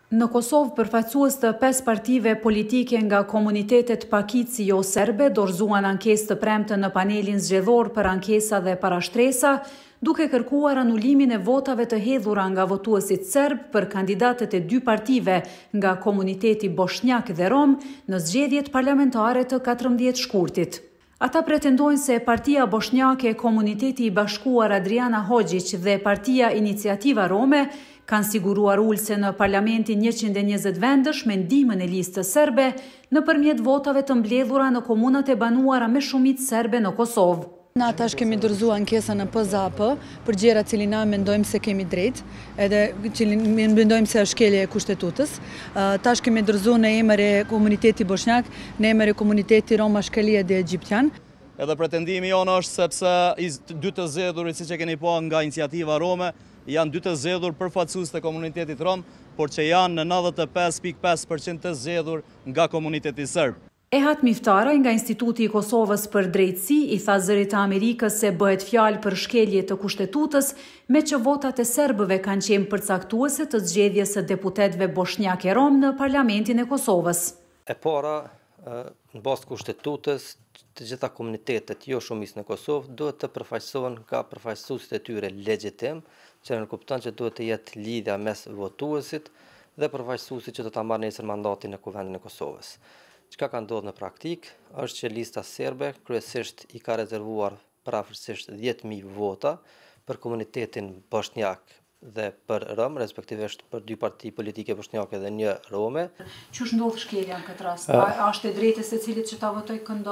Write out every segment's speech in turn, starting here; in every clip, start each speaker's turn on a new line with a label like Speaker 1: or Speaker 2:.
Speaker 1: Në Kosovë, përfaqësues të 5 partive politike nga komunitetet pakici jo serbe dorëzuan ankesë të premte në panelin zgjedhor për ankesa dhe parashtresa, duke kërkuar anullimin e votave të hedhura nga votuesit serb për kandidatët e 2 partive nga komuniteti bosnjak dhe rom në zgjedhjet parlamentare të 14 shkurtit. Ata pretendojnë se Partia Bosnjake, Komuniteti i Bashkuar Adriana Hoxhić dhe Partia Iniciativa Rome kanë siguruar ulse në parlamentin 120 vendësh me ndihmën e listës serbe nëpërmjet votave të mbledhura në komunat e banuara me shumicë serbe në Kosovë.
Speaker 2: Na tash kemi dorëzuar ankesa në PZAP për gjëra që na mendojmë se kemi drejt, edhe që mendojmë se është shkelje e kushtetues. Tash kemi dorëzuar në emër e komunitetit bosnjak, në emër e komunitetit rom ashkalia dhe egjiptian.
Speaker 3: Edhe pretendimi jonë është sepse 2 të zgjedhurit, siç e keni pa nga Iniciativa Rome, janë 2 të zgjedhur përfaqësues të komunitetit rom, por që janë në 95.5% të zgjedhur nga komuniteti serb.
Speaker 1: Ehat Miftara nga Instituti i Kosovës për Drejtësi i tha Zërit të Amerikës se bëhet fjalë për shkelje të kushtetutës, me që votat e serbëve kanë qenë përcaktuese të zgjedhjes së deputetëve bosnjak e rom në Parlamentin e Kosovës.
Speaker 4: E para, në bazë kushtetutës, të gjitha komunitetet jo shumicë në Kosovë duhet të përfaqësohen nga përfaqësuesit e tyre legjitim, që nënkupton që duhet të jetë lidhja mes votuesit dhe përfaqësuesit që do ta marrë nesër mandatin në Kuvendin e Kosovës. Çka ka ndodhur në praktik është që lista serbe kryesisht i ka rezervuar parafërsisht 10.000 vota për komunitetin bosnjak dhe për rom, respektivisht për 2 parti politike bosnjake dhe 1 rome.
Speaker 1: Ç'është ndodhur shkelja në këtë rast? A është e drejtë secilit që ta votojë këndo?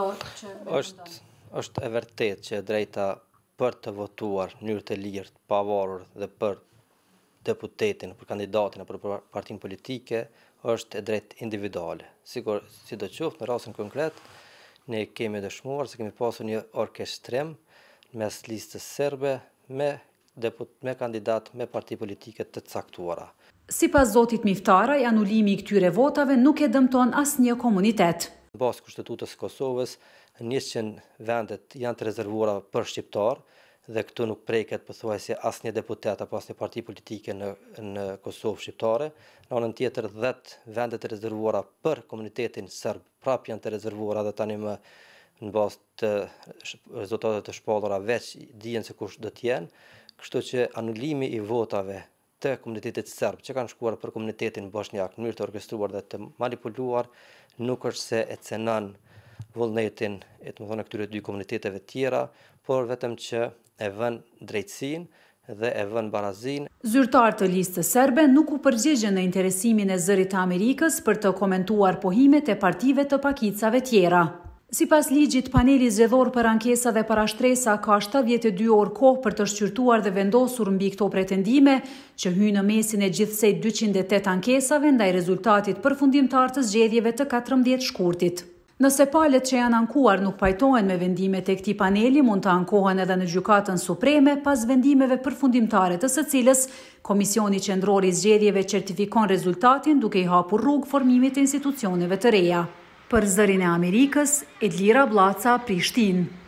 Speaker 4: Është e vërtetë që e drejta për të votuar në mënyrë të lirë, të pavarur dhe për deputetin, për kandidatin apo për partinë politike është e drejtë individuale. Sidoqoftë në rastin konkret, ne kemi dëshmuar se kemi pasur një orkestrim mes listës serbe me kandidat me parti politike të caktuara.
Speaker 1: Sipas zotit Miftaraj, anulimi i këtyre votave nuk e dëmton asnjë komunitet.
Speaker 4: Në bazë kushtetutës së Kosovës, 100 vendet janë të rezervuara për shqiptar dhe këtu nuk preket pothuajse asnjë deputet apo asnjë parti politike në Kosovë shqiptare. Në anën tjetër, 10 vendet të rezervuara për komunitetin serb prap janë të rezervuara dhe tani më në bazë të rezultateve të shpallura veç dihen se kush do të jenë, kështu që anulimi i votave të komunitetit serb që kanë shkuar për komunitetin bosnjak në mënyrë të orkestruar dhe të manipuluar nuk është se e cenon vullnetin e këtyre 2 komuniteteve tjera, por vetëm që e vën drejtësinë dhe e vën barazinë.
Speaker 1: Zyrtar të listës serbe nuk u përgjigjen në interesimin e Zërit të Amerikës për të komentuar pohimet e partive të pakicave tjera. Sipas ligjit, paneli zgjedhor për ankesa dhe parashtresa ka 72 orë kohë për të shqyrtuar dhe vendosur mbi këto pretendime, që hyjnë në mesin e gjithsej 208 ankesave ndaj rezultatit përfundimtar të zgjedhjeve të 14 shkurtit. Nëse palët që janë ankuar nuk pajtohen me vendimet e këtij paneli, mund të ankohen edhe në Gjykatën Supreme pas vendimeve përfundimtare të së cilës Komisioni Qendror i Zgjedhjeve certifikon rezultatin duke i hapur rrugë formimit të institucioneve të reja. Për Zërin e Amerikës, Edlira Blaca, Prishtinë.